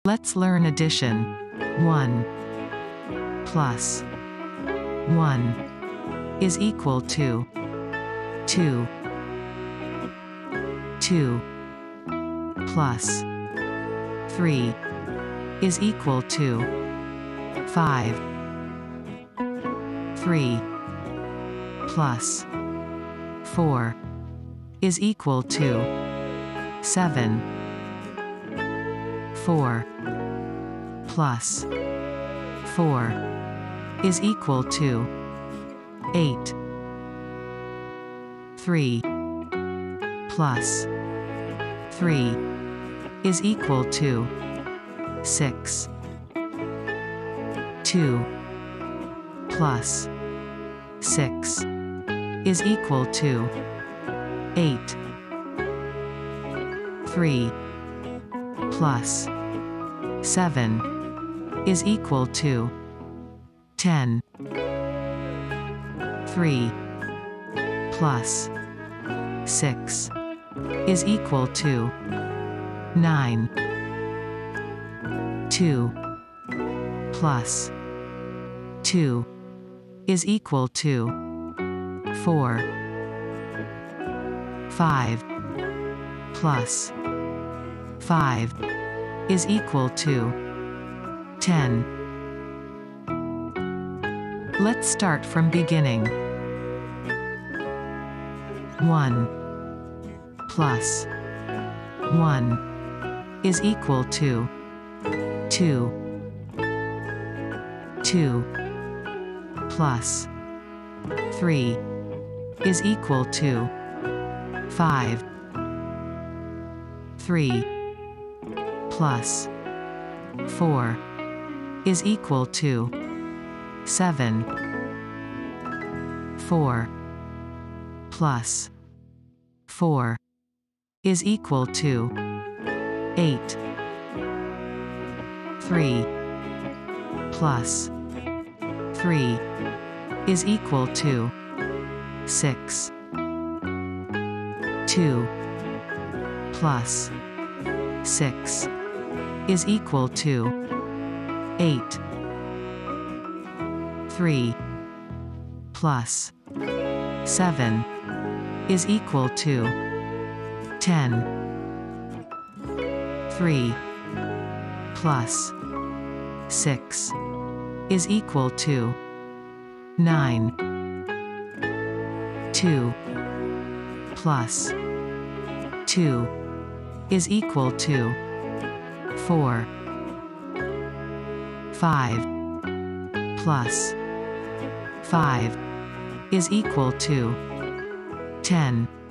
Let's learn addition. 1 plus 1 is equal to 2. 2 plus 3 is equal to 5. 3 plus 4 is equal to 7. 4 plus 4 is equal to 8. 3 plus 3 is equal to 6. 2 plus 6 is equal to 8. 3 plus 7 is equal to 10. 3 plus 6 is equal to 9. 2 plus 2 is equal to 4. 5 plus 5 is equal to 10. Let's start from beginning. 1 plus 1 is equal to 2. 2 plus 3 is equal to 5. 3 plus 4 is equal to 7. 4 plus 4 is equal to 8. 3 plus 3 is equal to 6. 2 plus 6 is equal to 8. 3 plus 7 is equal to 10. 3 plus 6 is equal to 9. 2 plus 2 is equal to 4. 5 plus 5 is equal to 10.